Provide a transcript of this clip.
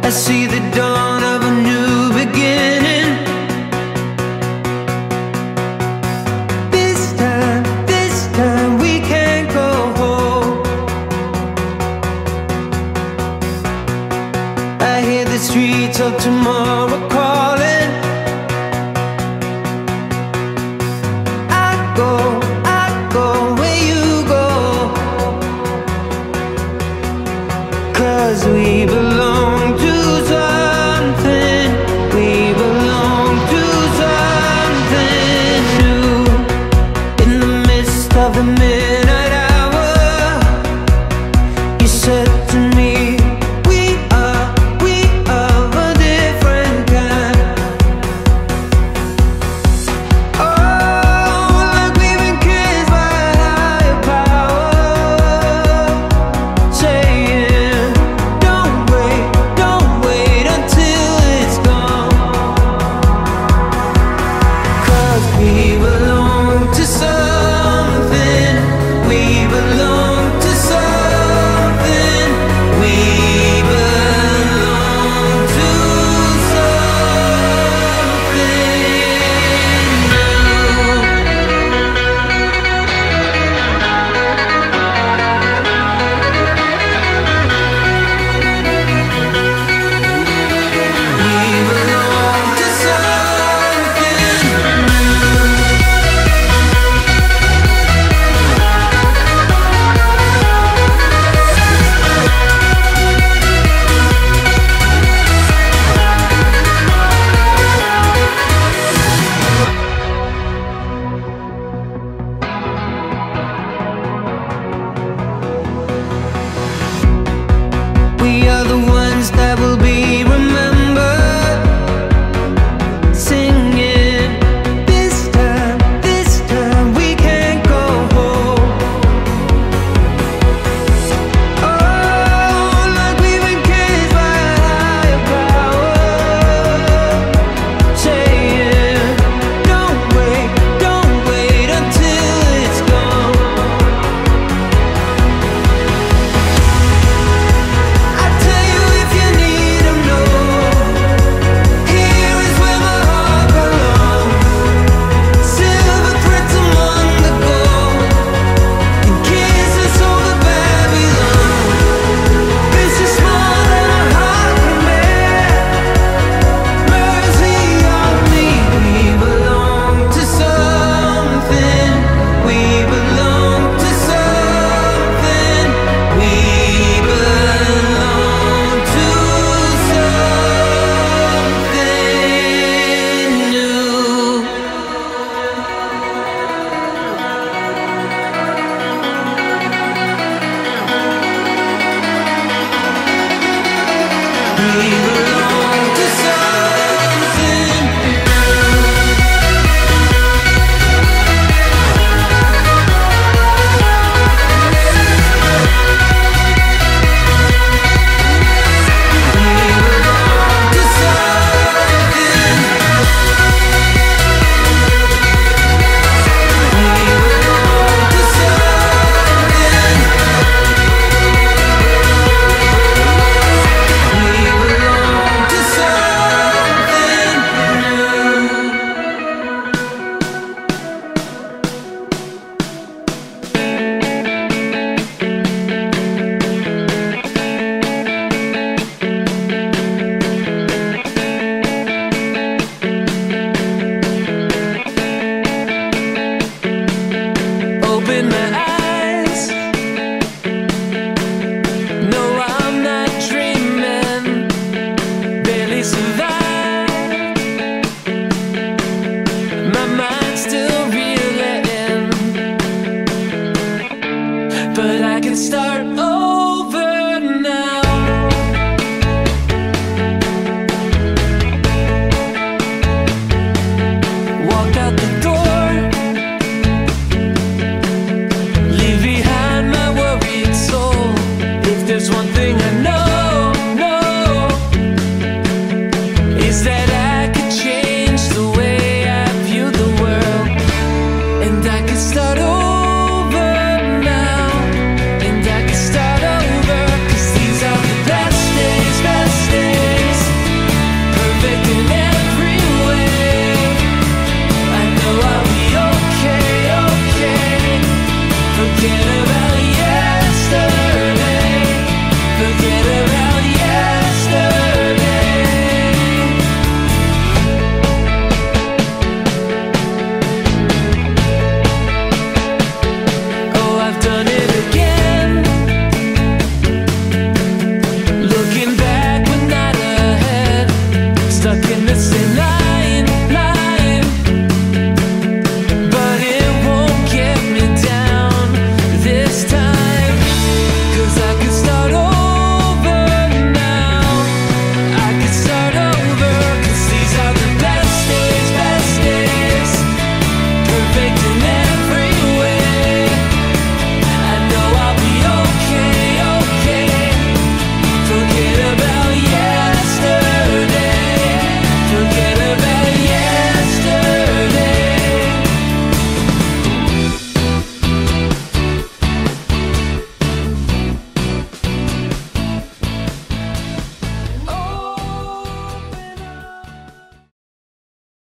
I see the dawn of a new beginning. This time we can't go home. I hear the streets of tomorrow calling. I go where you go, 'cause we belong to something. We belong to something new. In the midst of the midnight hour, you said to me, we are of a different kind. Oh, like we've been kissed by a higher power, saying, don't wait until it's gone. 'Cause we belong to something. We belong to something. We belong to we are the ones that will be remembered, singing, this time we can't go home. Oh, like we've been kissed by a higher power, saying, don't wait until it's gone. I tell you if you need to know, here is where my heart belongs. Silver threads among the gold, and kisses over Babylon. This is more than a heart can bear. Mercy on me. We belong to something. We belong to something. We belong to something new. We belong to something open my eyes. No, I'm not dreaming. Barely survive. My mind's still reeling, but I can start over now. Walked out the door, leave behind my worried soul. If there's one thing I know, is that I could change the way I view the world. And I could start over now. And I could start better.